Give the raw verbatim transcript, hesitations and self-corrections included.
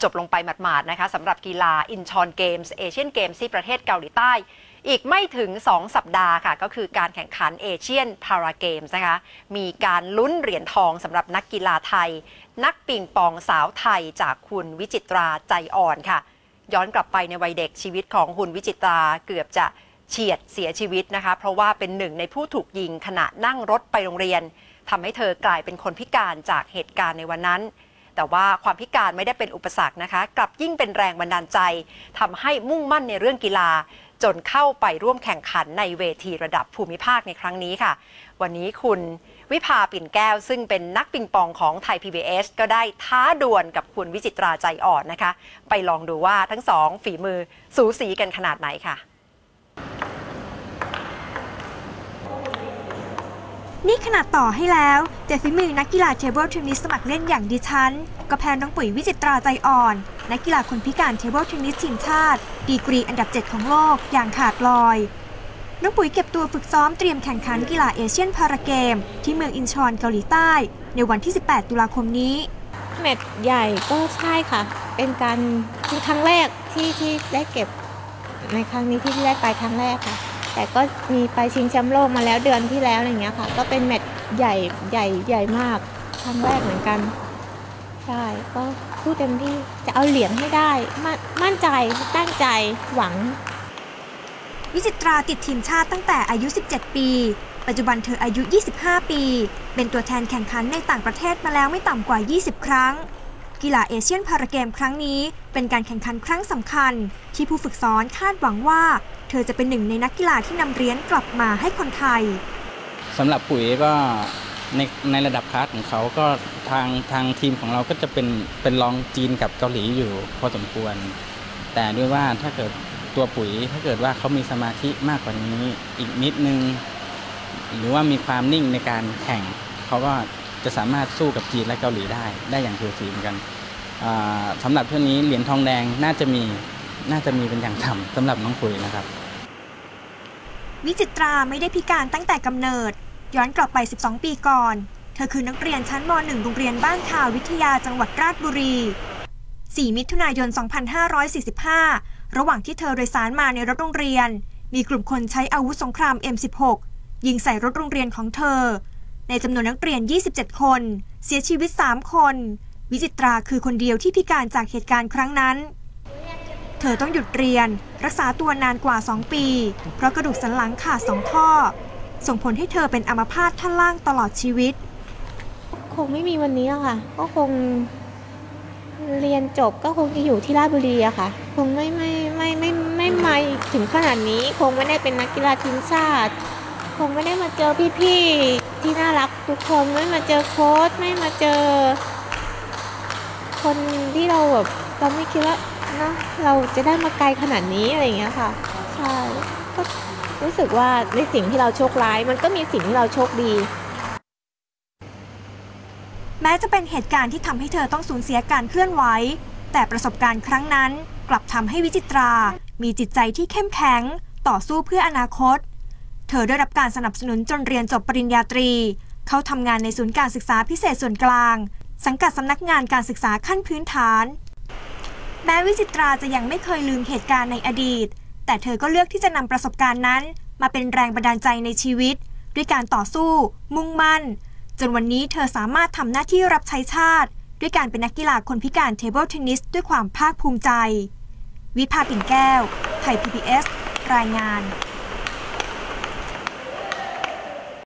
จบลงไปหมาดๆนะคะสำหรับกีฬาอินชอนเกมส์เอเชียนเกมส์ที่ประเทศเกาหลีใต้อีกไม่ถึงสองสัปดาห์ค่ะก็คือการแข่งขันเอเชียนพาราเกมส์นะคะมีการลุ้นเหรียญทองสำหรับนักกีฬาไทยนักปิงปองสาวไทยจากคุณวิจิตราใจอ่อนค่ะย้อนกลับไปในวัยเด็กชีวิตของคุณวิจิตราเกือบจะเฉียดเสียชีวิตนะคะเพราะว่าเป็นหนึ่งในผู้ถูกยิงขณะนั่งรถไปโรงเรียนทำให้เธอกลายเป็นคนพิการจากเหตุการณ์ในวันนั้นแต่ว่าความพิการไม่ได้เป็นอุปสรรคนะคะกลับยิ่งเป็นแรงบันดาลใจทำให้มุ่งมั่นในเรื่องกีฬาจนเข้าไปร่วมแข่งขันในเวทีระดับภูมิภาคในครั้งนี้ค่ะวันนี้คุณวิภาปิ่นแก้วซึ่งเป็นนักปิงปองของไทย พี บี เอส ก็ได้ท้าดวลกับคุณวิจิตราใจอ่อนนะคะไปลองดูว่าทั้งสองฝีมือสูสีกันขนาดไหนค่ะนี่ขนาดต่อให้แล้วแต่ฝีมือนักกีฬาเทเบิลเทนนิสสมัครเล่นอย่างดิฉันก็แพ้น้องปุ๋ยวิจิตราใจอ่อนนักกีฬาคนพิการเทเบิลเทนนิสทีมชาติดีกรีอันดับเจ็ดของโลกอย่างขาดลอยน้องปุ๋ยเก็บตัวฝึกซ้อมเตรียมแข่งขันกีฬาเอเชียนพาราเกมที่เมืองอินชอนเกาหลีใต้ในวันที่สิบแปดตุลาคมนี้แมตช์ใหญ่ก็ใช่ค่ะเป็นการเป็นครั้งแรกที่ที่ได้เก็บในครั้งนี้ที่ได้ไปครั้งแรกค่ะแต่ก็มีไปชิงแชมป์โลกมาแล้วเดือนที่แล้วอย่างเงี้ยค่ะก็เป็นแมตช์ใหญ่ใหญ่ใหญ่มากครั้งแรกเหมือนกันใช่ก็พูดเต็มที่จะเอาเหรียญให้ได้มั่นใจตั้งใจหวังวิจิตราติดทีมชาติตั้งแต่อายุสิบเจ็ดปีปัจจุบันเธออายุยี่สิบห้าปีเป็นตัวแทนแข่งขันในต่างประเทศมาแล้วไม่ต่ำกว่ายี่สิบครั้งกีฬาเอเชียนพาราเกมครั้งนี้เป็นการแข่งขันครั้งสำคัญที่ผู้ฝึกสอนคาดหวังว่าเธอจะเป็นหนึ่งในนักกีฬาที่นำเหรียญกลับมาให้คนไทยสำหรับปุ๋ยก็ในในระดับคลาสของเขาก็ทางทางทีมของเราก็จะเป็นเป็นรองจีนกับเกาหลีอยู่พอสมควรแต่ด้วยว่าถ้าเกิดตัวปุ๋ยถ้าเกิดว่าเขามีสมาธิมากกว่านี้อีกนิดนึงหรือว่ามีความนิ่งในการแข่งเขาก็จะสามารถสู้กับจีนและเกาหลีได้ได้อย่างสูสีเหมือนกันสำหรับเที่ยวนี้เหรียญทองแดงน่าจะมีน่าจะมีเป็นอย่างต่ำสำหรับน้องปุ๋ยนะครับวิจิตราไม่ได้พิการตั้งแต่กำเนิดย้อนกลับไปสิบสองปีก่อนเธอคือนักเรียนชั้นม หนึ่ง โรงเรียนบ้านข่าววิทยาจังหวัดราชบุรีสี่มิถุนายนสองพันห้าร้อยสี่สิบห้าระหว่างที่เธอโดยสารมาในรถโรงเรียนมีกลุ่มคนใช้อาวุธสงคราม เอ็ม สิบหก ยิงใส่รถโรงเรียนของเธอในจำนวนนักเรียนยี่สิบเจ็ดคนเสียชีวิตสามคนวิจิตราคือคนเดียวที่พิการจากเหตุการณ์ครั้งนั้นเธอต้องหยุดเรียนรักษาตัวนานกว่าสองปีเพราะกระดูกสันหลังขาดสองข้อส่งผลให้เธอเป็นอัมพาตท่อนล่างตลอดชีวิตคงไม่มีวันนี้ค่ะก็คงเรียนจบก็คงจะอยู่ที่ราชบุรีอะค่ะคงไม่ไม่ไม่ไม่ไม่มาถึงขนาดนี้คงไม่ได้เป็นนักกีฬาทีมชาติคงไม่ได้มาเจอพี่ๆที่น่ารักทุกคนไม่มาเจอโค้ชไม่มาเจอคนที่เราแบบเราไม่คิดว่านะเราจะได้มาไกลขนาดนี้อะไรอย่างเงี้ยค่ะใช่ก็รู้สึกว่าในสิ่งที่เราโชคร้ายมันก็มีสิ่งที่เราโชคดีแม้จะเป็นเหตุการณ์ที่ทำให้เธอต้องสูญเสียการเคลื่อนไหวแต่ประสบการณ์ครั้งนั้นกลับทำให้วิจิตรามีจิตใจที่เข้มแข็งต่อสู้เพื่ออนาคตเธอได้รับการสนับสนุนจนเรียนจบปริญญาตรีเข้าทำงานในศูนย์การศึกษาพิเศษส่วนกลางสังกัดสำนักงานการศึกษาขั้นพื้นฐานแม้วิจิตราจะยังไม่เคยลืมเหตุการณ์ในอดีตแต่เธอก็เลือกที่จะนำประสบการณ์นั้นมาเป็นแรงบันดาลใจในชีวิตด้วยการต่อสู้มุ่งมั่นจนวันนี้เธอสามารถทำหน้าที่รับใช้ชาติด้วยการเป็นนักกีฬาคนพิการเทเบิลเทนนิสด้วยความภาคภูมิใจวิภาปิ่นแก้วไทย พี บี เอส รายงาน